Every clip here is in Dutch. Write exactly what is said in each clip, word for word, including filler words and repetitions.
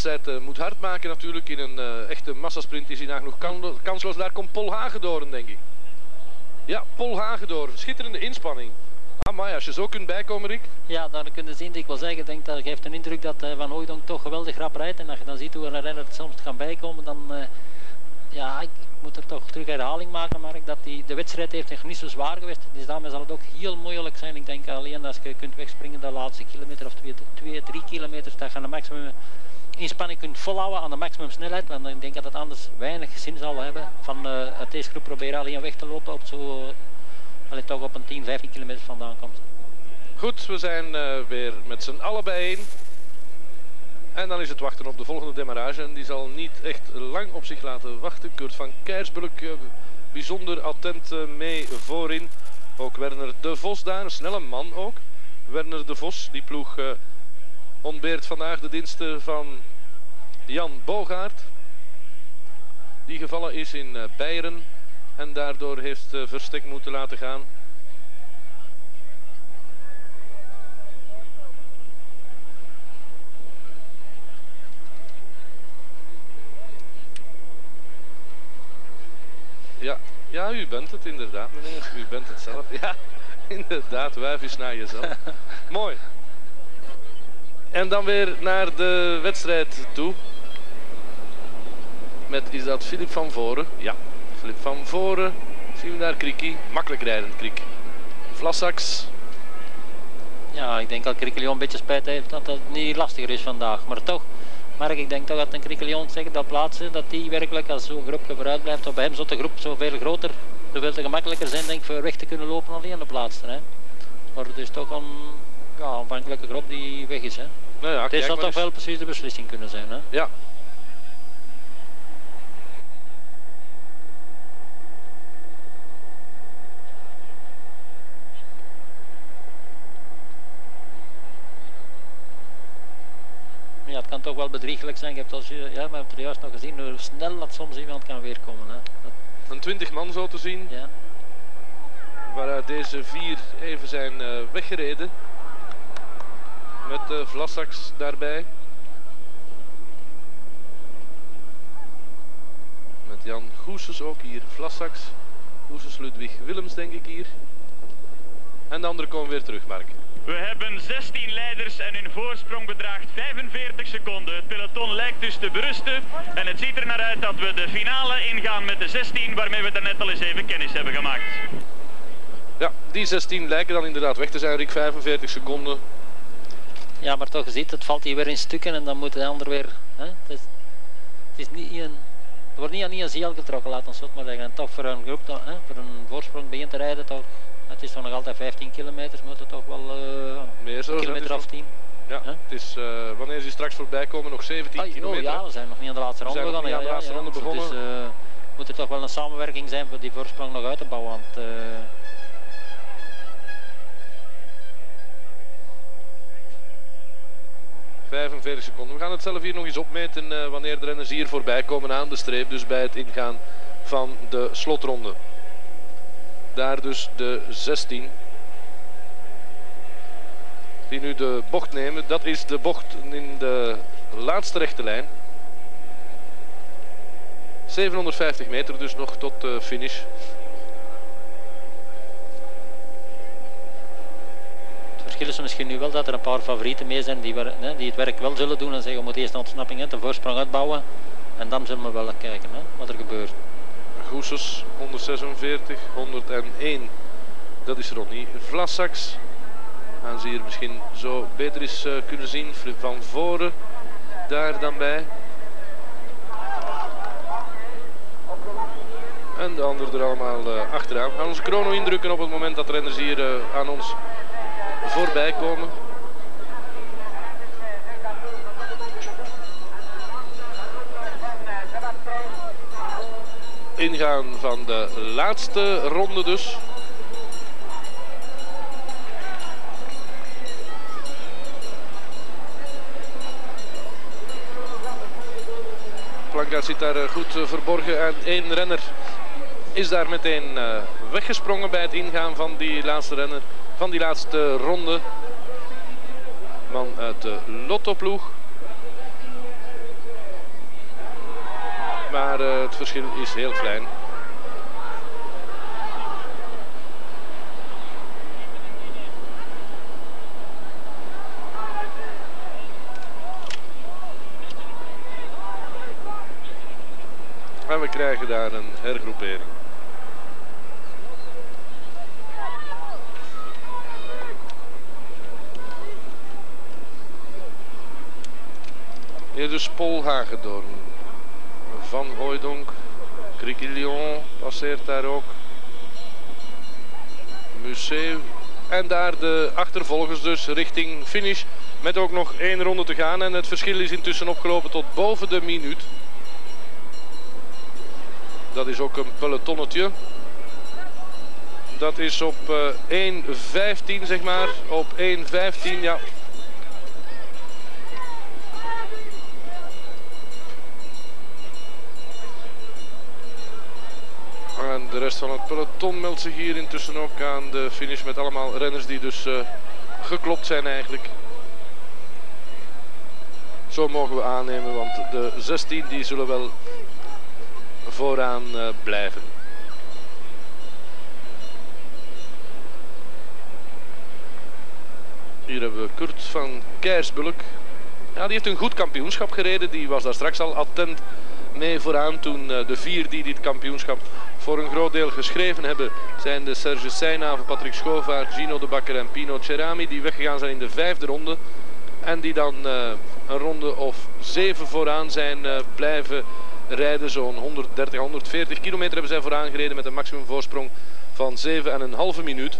wedstrijd uh, moet hard maken natuurlijk. In een uh, echte massasprint is hij nog kan kansloos. Daar komt Paul Hagedoorn, denk ik. Ja, Paul Hagedoorn. Schitterende inspanning. Ah, maar als je zo kunt bijkomen, Rick. Ja, dan kun je zien, ik wil zeggen, denk dat geeft een indruk dat uh, Van Hooijdonk toch geweldig rap rijdt. En als je dan ziet hoe een renner het soms kan bijkomen, dan uh, ja, ik moet er toch terug herhaling maken, Mark, dat die, de wedstrijd heeft nog niet zo zwaar geweest. Dus daarmee zal het ook heel moeilijk zijn. Ik denk alleen als je kunt wegspringen de laatste kilometer of twee, twee drie kilometers, dat je een maximum inspanning kunt volhouden aan de maximum snelheid. Want ik denk dat het anders weinig zin zal hebben van uh, uit deze groep proberen alleen weg te lopen op zo, uh, toch op een tien, vijftien kilometer vandaan komt. Goed, we zijn uh, weer met z'n allen bijeen. En dan is het wachten op de volgende demarrage. En die zal niet echt lang op zich laten wachten. Kurt van Keirsbulk uh, bijzonder attent uh, mee voorin. Ook Werner de Vos daar, een snelle man ook. Werner de Vos, die ploeg uh, ontbeert vandaag de diensten van Jan Bogaert. Die gevallen is in uh, Beieren. En daardoor heeft uh, Verstek moeten laten gaan. Ja, ja, u bent het inderdaad, meneer. U bent het zelf. Ja, inderdaad, wuif is naar jezelf. Mooi. En dan weer naar de wedstrijd toe. Met, is dat Filip van Voren? Ja, Filip van Voren. Zien we daar Krikkie. Makkelijk rijdend Krik. Vlassax. Ja, ik denk dat Criquelion een beetje spijt heeft dat het niet lastiger is vandaag. Maar toch, Mark, ik denk toch dat een Criquelion zegt dat plaatsen, dat die werkelijk als zo'n groepje vooruit blijft, of bij hem zou de groep zoveel groter, zoveel te gemakkelijker zijn, denk ik, voor weg te kunnen lopen alleen de plaatsen. Hè. Maar het is toch een ja, aanvankelijke groep die weg is. Hè. Nou ja, dit zal toch wel precies de beslissing kunnen zijn. Hè. Ja. Ja, het kan toch wel bedriegelijk zijn. Je hebt als je, ja, we hebben het er juist nog gezien hoe snel dat soms iemand kan weerkomen. Hè. Dat... Een twintig man zo te zien. Ja. Waaruit deze vier even zijn uh, weggereden. Met uh, Vlassax daarbij. Met Jan Goeses ook hier. Vlassax. Goeses Ludwig Willems denk ik hier. En de anderen komen weer terug, Mark. We hebben zestien leiders en hun voorsprong bedraagt vijfenveertig seconden. Het peloton lijkt dus te berusten. En het ziet er naar uit dat we de finale ingaan met de zestien, waarmee we daarnet al eens even kennis hebben gemaakt. Ja, die zestien lijken dan inderdaad weg te zijn, Rick. vijfenveertig seconden. Ja, maar toch, je ziet, het valt hier weer in stukken en dan moet de ander weer... Hè? Het, is, het, is niet een, er wordt niet aan een ziel getrokken, laat ons het maar zeggen. En toch voor een groep, hè, voor een voorsprong begint te rijden, toch... Het is toch nog altijd vijftien kilometer, moet het toch wel uh, meer zo, een kilometer of tien. Ja, huh? Het is, uh, wanneer ze straks voorbij komen, nog zeventien oh, kilometer. Oh, ja, we zijn nog niet aan de laatste ronde begonnen. Ja, ja, ja, dus begonnen. Dus, uh, moet er toch wel een samenwerking zijn voor die voorsprong nog uit te bouwen. Want, uh... vijfenveertig seconden. We gaan het zelf hier nog eens opmeten uh, wanneer de renners hier voorbij komen aan de streep. Dus bij het ingaan van de slotronde. Daar dus de zestien. Die nu de bocht nemen. Dat is de bocht in de laatste rechte lijn. zevenhonderdvijftig meter dus nog tot de finish. Het verschil is misschien nu wel dat er een paar favorieten mee zijn die, hè, die het werk wel zullen doen en zeggen we moeten eerst een ontsnapping en de voorsprong uitbouwen. En dan zullen we wel kijken hè, wat er gebeurt. Goeses honderdzesenveertig, honderdéén. Dat is Ronnie Vlassax. Gaan ze hier misschien zo beter eens uh, kunnen zien. Flip van Voren daar dan bij. En de anderen er allemaal uh, achteraan. We gaan onze chrono indrukken op het moment dat de renners hier uh, aan ons voorbij komen. Ingaan van de laatste ronde dus. Plankaart zit daar goed verborgen en één renner is daar meteen weggesprongen bij het ingaan van die laatste renner, van die laatste ronde. Man uit de Lotto-ploeg. maar uh, het verschil is heel klein. En we krijgen daar een hergroepering. Hier dus Paul Hagedorn. Van Hooijdonk. Criquillon passeert daar ook. Museeuw. En daar de achtervolgers dus richting finish. Met ook nog één ronde te gaan. En het verschil is intussen opgelopen tot boven de minuut. Dat is ook een pelotonnetje. Dat is op uh, één vijftien zeg maar. Op één vijftien, ja. En de rest van het peloton meldt zich hier intussen ook aan de finish met allemaal renners die dus uh, geklopt zijn eigenlijk. Zo mogen we aannemen, want de zestien die zullen wel vooraan uh, blijven. Hier hebben we Kurt van Keirsbulk. Ja, die heeft een goed kampioenschap gereden. Die was daar straks al attent mee vooraan toen uh, de vier die dit kampioenschap voor een groot deel geschreven hebben zijn de Serge Seynave, Patrick Schovaert, Gino de Bakker en Pino Cerami, die weggegaan zijn in de vijfde ronde en die dan uh, een ronde of zeven vooraan zijn uh, blijven rijden. Zo'n honderddertig, honderdveertig kilometer hebben zij vooraan gereden met een maximum voorsprong van zeven en een halve minuut.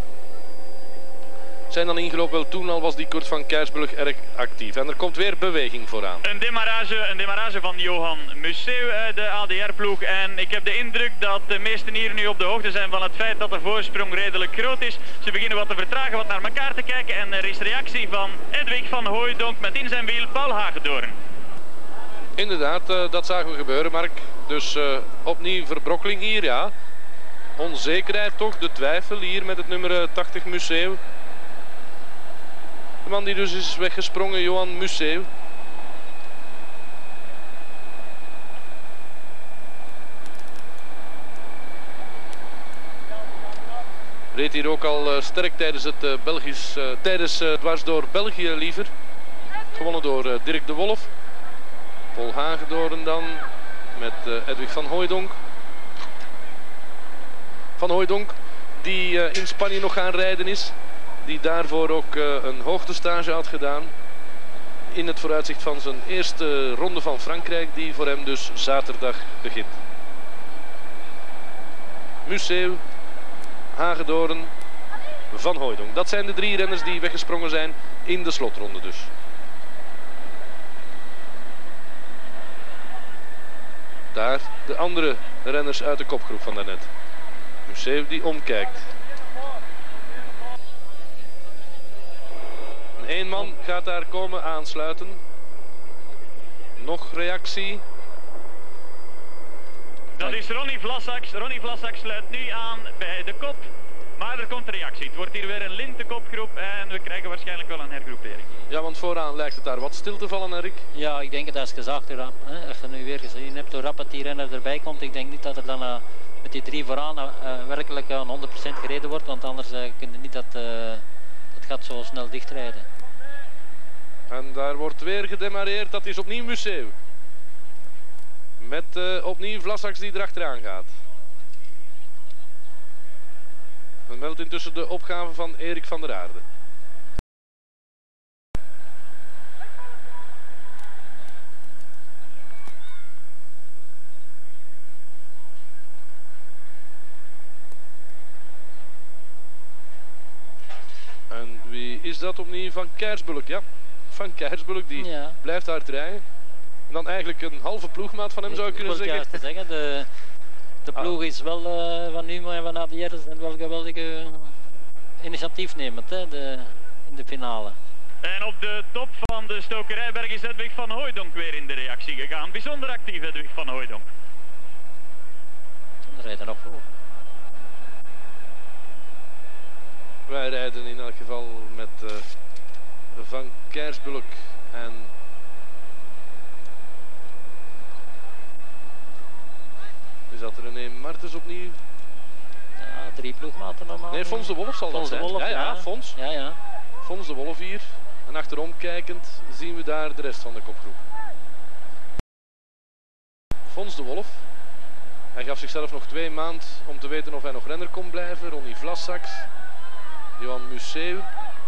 Zijn dan ingelopen, wel toen al was die Kurt van Keirsbulk erg actief. En er komt weer beweging vooraan. Een demarrage, een demarrage van Johan Museeuw uit de A D R-ploeg. En ik heb de indruk dat de meesten hier nu op de hoogte zijn van het feit dat de voorsprong redelijk groot is. Ze beginnen wat te vertragen, wat naar elkaar te kijken. En er is reactie van Edwig van Hooijdonk met in zijn wiel Paul Hagedorn. Inderdaad, uh, dat zagen we gebeuren, Mark. Dus uh, opnieuw verbrokkeling hier, ja. Onzekerheid toch, de twijfel hier met het nummer tachtig Museeuw. De man die dus is weggesprongen, Johan Museeuw. Reed hier ook al uh, sterk tijdens het uh, Belgisch, uh, tijdens uh, dwars door België liever. Gewonnen door uh, Dirk de Wolf. Paul Hagedorn dan met uh, Edwig van Hooijdonk. Van Hooijdonk die uh, in Spanje nog gaan rijden is. Die daarvoor ook uh, een hoogtestage had gedaan. In het vooruitzicht van zijn eerste ronde van Frankrijk. Die voor hem dus zaterdag begint. Museeuw, Hagedorn, Van Hooijdonk. Dat zijn de drie renners die weggesprongen zijn in de slotronde dus. Daar de andere renners uit de kopgroep van daarnet. Museeuw die omkijkt. Eén man gaat daar komen aansluiten. Nog reactie. Dat is Ronnie Vlassax. Ronnie Vlassax sluit nu aan bij de kop. Maar er komt reactie. Het wordt hier weer een lintenkopgroep en we krijgen waarschijnlijk wel een hergroepering. Ja, want vooraan lijkt het daar wat stil te vallen, Erik. Ja, ik denk dat als gezegd, hè, als je nu weer gezien hebt hoe rap het die renner erbij komt, ik denk niet dat er dan uh, met die drie vooraan uh, werkelijk aan honderd procent gereden wordt, want anders uh, kun je niet dat uh, het gaat zo snel dichtrijden. En daar wordt weer gedemareerd, dat is opnieuw Museeuw. Met uh, opnieuw Vlassax die erachteraan gaat. Men meldt intussen de opgave van Erik van der Aarde. En wie is dat opnieuw? Van Keirsbulk, ja. Van Keirsbulk, die ja. blijft hard rijden. En dan eigenlijk een halve ploegmaat van hem zou ik kunnen zeggen. Juist te zeggen. De, de ploeg is wel uh, van Numa en van A D R zijn wel geweldige uh, initiatiefnemend hè, de, in de finale. En op de top van de stokerijberg is Edwig van Hooijdonk weer in de reactie gegaan. Bijzonder actief Edwig van Hooijdonk. We rijden nog voor. Wij rijden in elk geval met uh, Van Keirsbulk en René Martens opnieuw. Ja, drie ploegmaten normaal. Nee, Fons de Wolf zal Fons dat de zijn. Wolf, ja, ja, ja. Fons. Ja, ja. Fons de Wolf hier. En achterom kijkend zien we daar de rest van de kopgroep. Fons de Wolf. Hij gaf zichzelf nog twee maanden om te weten of hij nog renner kon blijven. Ronnie Vlassaks. Johan Museeuw.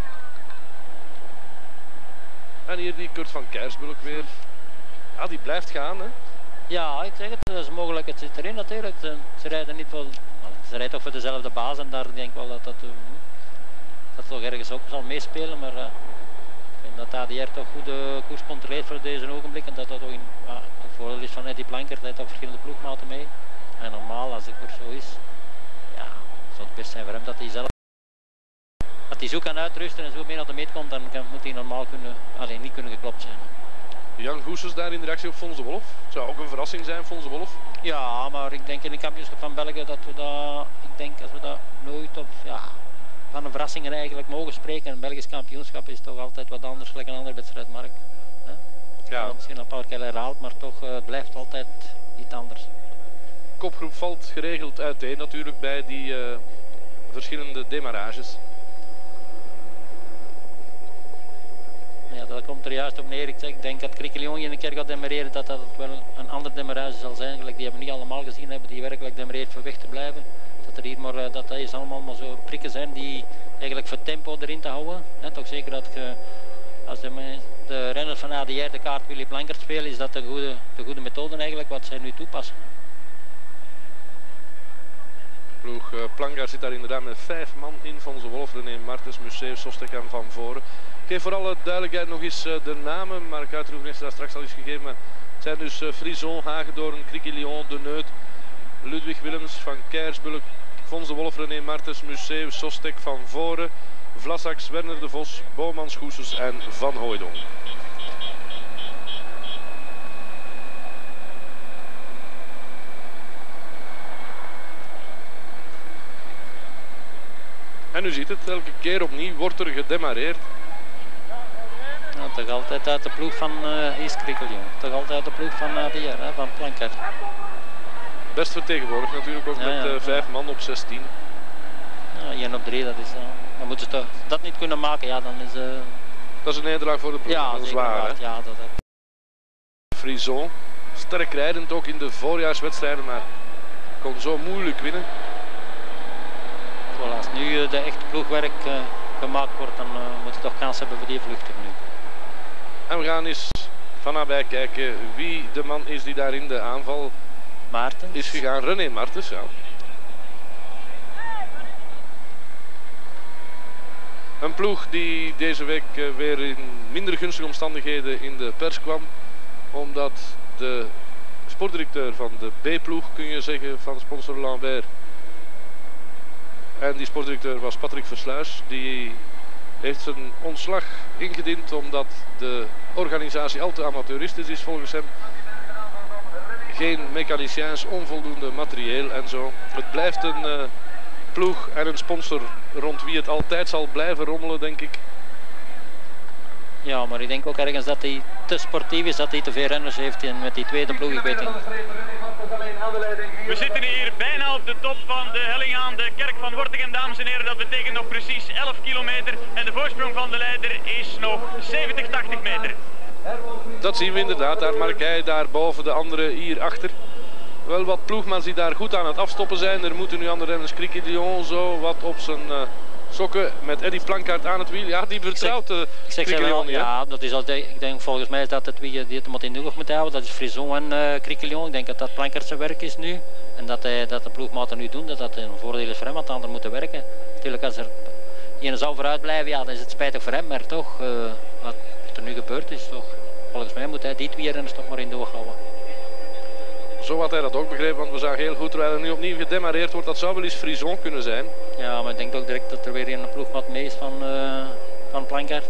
En hier die Kurt van Keirsbulk weer. Ja, die blijft gaan, hè. Ja, ik zeg het, dat is mogelijk. Het zit erin natuurlijk. Ze, ze rijden niet voor, ze rijden toch voor dezelfde baas en daar denk ik wel dat dat, uh, dat toch ergens ook zal meespelen. Maar uh, ik vind dat A D R toch goed de koers controleert voor deze ogenblik en dat dat ook in uh, het voordeel is van Eddie Plankert. Hij heeft ook verschillende ploegmaten mee. En normaal, als de koers zo is, ja, zou het best zijn voor hem dat hij zelf dat hij zo kan uitrusten en zo mee naar de meet komt, dan kan, moet hij normaal kunnen, alleen niet kunnen geklopt zijn. Jan Goesens daar in de reactie op Fons de Wolf. Het zou ook een verrassing zijn, Fons de Wolf. Ja, maar ik denk in het kampioenschap van België dat we dat, ik denk als we dat nooit op, ja, van een verrassingen eigenlijk mogen spreken. Een Belgisch kampioenschap is toch altijd wat anders, gelijk een andere wedstrijd, Mark. Hè? Ja. Ja, misschien een paar keer herhaald, maar toch uh, het blijft altijd iets anders. Kopgroep valt geregeld uiteen natuurlijk bij die uh, verschillende demarages. Ja, dat komt er juist op neer. Ik, zeg, ik denk dat Criquelion een keer gaat demareren, dat dat wel een ander demarage zal zijn. Gelijk, die hebben we niet allemaal gezien hebben, die werkelijk demareert voor weg te blijven. Dat er hier maar, dat dat is allemaal maar zo prikken zijn die eigenlijk voor tempo erin te houden. En toch zeker dat je, als de, de renners van A D R de kaart Willy Plankert spelen, is dat de goede, de goede methode eigenlijk wat zij nu toepassen. Ploeg uh, Plankert zit daar inderdaad met vijf man in. Fons de Wolf, René Martens, Museeuw, Sostek en Van Voren. Ik geef voor alle duidelijkheid nog eens uh, de namen. Mark Uitroeven heeft daar straks al eens gegeven. Maar het zijn dus uh, Frison, Hagedoorn, Criquelion, De Neut, Ludwig Willems, Van Keirsbulk, Fons de Wolf, René Martens, Museeuw, Sostek, Van Voren, Vlassaks, Werner de Vos, Bomans, Goesens en Van Hooijdonk. En u ziet het, elke keer opnieuw wordt er gedemareerd. Ja, toch altijd uit de ploeg van uh, East Criquelion. Toch altijd uit de ploeg van A D R, hè, van Plankert. Best vertegenwoordigd natuurlijk ook ja, met uh, ja, vijf ja. man op zestien. Ja, één op drie, dat is, uh, dan moeten ze toch dat niet kunnen maken, ja, dan is... Uh... Dat is een nederlaag voor de ploeg, ja, dat is waar. Hè? Ja, dat, dat... Frison, sterk rijdend ook in de voorjaarswedstrijden, maar kon zo moeilijk winnen. Voilà, als nu uh, de echte ploegwerk uh, gemaakt wordt, dan uh, moet je toch kans hebben voor die vluchter nu. En we gaan eens van nabij kijken wie de man is die daar in de aanval Maarten is gegaan. René Martens, ja. Een ploeg die deze week uh, weer in minder gunstige omstandigheden in de pers kwam. Omdat de sportdirecteur van de B-ploeg, kun je zeggen, van sponsor Lambert. En die sportdirecteur was Patrick Versluis. Die heeft zijn ontslag ingediend omdat de organisatie al te amateuristisch is volgens hem. Geen mechaniciens, onvoldoende materieel en zo. Het blijft een uh, ploeg en een sponsor rond wie het altijd zal blijven rommelen, denk ik. Ja, maar ik denk ook ergens dat hij te sportief is, dat hij te veel renners heeft en met die tweede ploeg, ik weet niet. We zitten hier bijna op de top van de helling aan de kerk van Wortegem, dames en heren. Dat betekent nog precies elf kilometer en de voorsprong van de leider is nog zeventig, tachtig meter. Dat zien we inderdaad, daar Markij, daar boven, de andere hier achter. Wel wat ploegmans die daar goed aan het afstoppen zijn. Er moeten nu andere renners, Criquelion zo wat op zijn uh, sokken met Eddie Plankert aan het wiel. Ja, die vertrouwt uh, Criquelion niet. Ja, dat is altijd, ik denk volgens mij is dat het wie die het moet in de lucht moet houden. Dat is Frison en uh, Criquelion. Ik denk dat dat Plankert zijn werk is nu. En dat, hij, dat de ploegmaten nu doen, dat dat een voordeel is voor hem, want de anderen moeten werken. Natuurlijk als er iemand zou vooruit blijven, ja, dan is het spijtig voor hem. Maar toch, uh, wat er nu gebeurd is, toch, volgens mij moet hij die twee renners toch maar in doorhouden. Zo had hij dat ook begrepen, want we zagen heel goed terwijl er nu opnieuw gedemareerd wordt. Dat zou wel eens Frison kunnen zijn. Ja, maar ik denk ook direct dat er weer een ploegmaat mee is van, uh, van Plankert.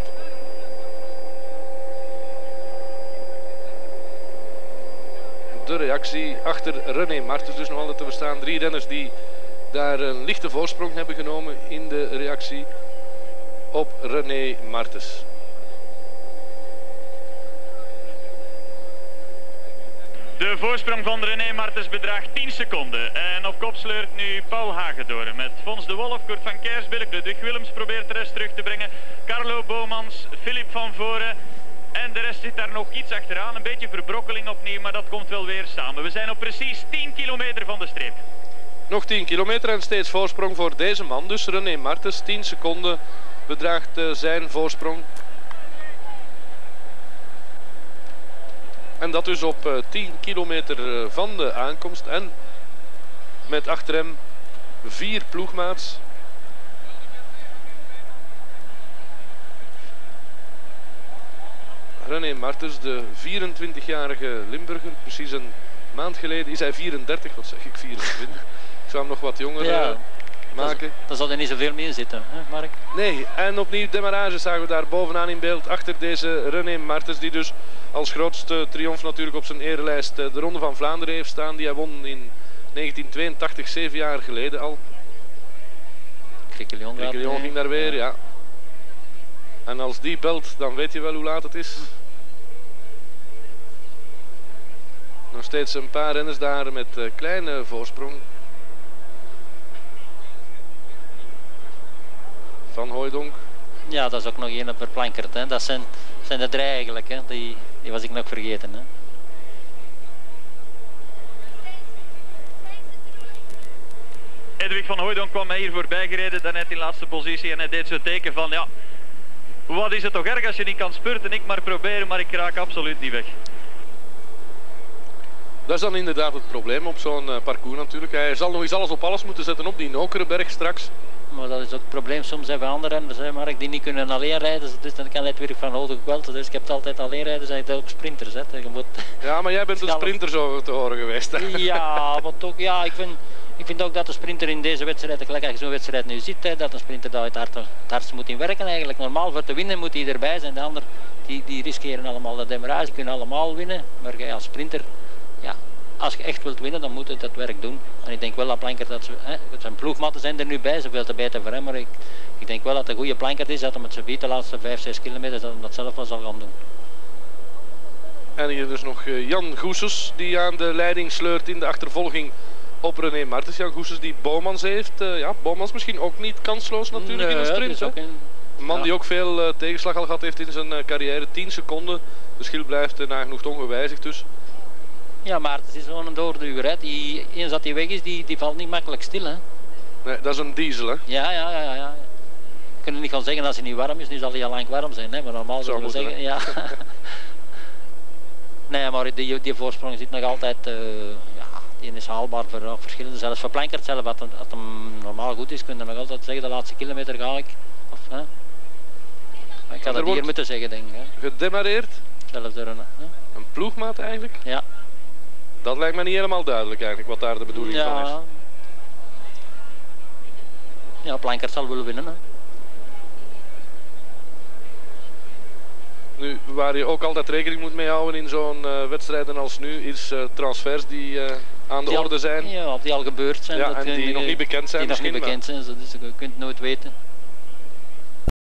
De reactie achter René Martens dus nog altijd te verstaan. Drie renners die daar een lichte voorsprong hebben genomen in de reactie op René Martens. De De voorsprong van René Martens bedraagt tien seconden. En op kop sleurt nu Paul Hagedorn met Fons de Wolf, Kurt van Kersbilk, Ludwig Willems probeert de rest terug te brengen. Carlo Bomans, Filip van Voren. En de rest zit daar nog iets achteraan. Een beetje verbrokkeling opnieuw, maar dat komt wel weer samen. We zijn op precies tien kilometer van de streep. Nog tien kilometer en steeds voorsprong voor deze man. Dus René Martens, tien seconden bedraagt uh, zijn voorsprong. En dat dus op uh, tien kilometer uh, van de aankomst. En met achter hem vier ploegmaats. René Martens, de vierentwintigjarige Limburger, precies een maand geleden is hij vierendertig, wat zeg ik, vierentwintig. Ik zou hem nog wat jonger ja, uh, maken. Daar zal er niet zoveel meer in zitten, hè, Mark? Nee, en opnieuw demarrage zagen we daar bovenaan in beeld achter deze René Martens, die dus als grootste triomf natuurlijk op zijn erelijst de Ronde van Vlaanderen heeft staan, die hij won in negentien tweeëntachtig, zeven jaar geleden al. Criquelion Criquelion ging daar weer, ja. ja. En als die belt, dan weet je wel hoe laat het is. Nog steeds een paar renners daar met uh, kleine voorsprong. Van Hooijdonk. Ja, dat is ook nog één per Plankert. Hè. Dat zijn, zijn de drie eigenlijk. Hè. Die, die was ik nog vergeten. Hè. Edwig van Hooijdonk kwam mij hier voorbij gereden, daarnet in laatste positie. En hij deed zo'n teken van, ja, wat is het toch erg als je niet kan spurten? Ik maar proberen, maar ik raak absoluut niet weg. Dat is dan inderdaad het probleem op zo'n uh, parcours natuurlijk. Hij zal nog eens alles op alles moeten zetten op die Nokerenberg straks. Maar dat is ook het probleem soms hebben andere renners, hè, Mark, die niet kunnen alleen rijden. Dus dan kan het weer van Hooijdonk wel. Dus ik heb het altijd alleen rijden, zijn het ook sprinters. Hè. Je moet ja, maar jij bent een sprinter zo te horen geweest. Hè? Ja, maar toch, ja, ik vind, ik vind ook dat de sprinter in deze wedstrijd, gelijk als je zo'n wedstrijd nu ziet, hè, dat een sprinter daar het, hard, het hardst moet in werken eigenlijk. Normaal voor te winnen moet hij erbij zijn. De anderen die, die riskeren allemaal de demarrage, kunnen allemaal winnen. Maar jij als sprinter, ja, als je echt wilt winnen, dan moet je dat werk doen. En ik denk wel dat Plankert, dat ze, hè, zijn ploegmatten zijn er nu bij, zoveel te beter voor hem. Maar ik, ik denk wel dat het een goede Plankert is, dat hij met zijn beat de laatste vijf, zes kilometer dat, dat zelf wel zal gaan doen. En hier dus nog Jan Goeses die aan de leiding sleurt in de achtervolging op René Martens. Jan Goeses die Bomans heeft. Uh, ja, Bomans misschien ook niet kansloos natuurlijk nee, in een sprint. Een man ja. die ook veel uh, tegenslag al gehad heeft in zijn uh, carrière. tien seconden. De verschil blijft uh, nagenoeg ongewijzigd dus. Ja, Martens is gewoon een doorduwer. Hè. Die, eens dat hij weg is, die, die valt niet makkelijk stil. Hè. Nee, dat is een diesel hè. Ja, ja, ja, ja. We kunnen niet gaan zeggen als hij niet warm is, nu zal hij al lang warm zijn. Hè. Maar normaal zullen we zeggen, ja. Nee, maar die, die voorsprong zit nog altijd, uh, ja, die is haalbaar voor uh, verschillende. Zelfs voor Plankert zelf, als het hem normaal goed is, kun je nog altijd zeggen, de laatste kilometer ga ik. Of, hè? Ik had het hier moeten zeggen, denk ik. Hè? Gedemareerd? Zelfs door een, hè? Een ploegmaat eigenlijk? Ja. Dat lijkt me niet helemaal duidelijk eigenlijk, wat daar de bedoeling ja. van is. Ja, Plankert zal willen winnen. Hè? Nu, waar je ook altijd rekening moet mee houden in zo'n uh, wedstrijden als nu, is uh, transfers die uh, aan de die orde al, zijn. Ja, of die al gebeurd zijn. Ja, dat en die je, nog niet bekend zijn die misschien. nog niet bekend zijn, dus je kunt het nooit weten.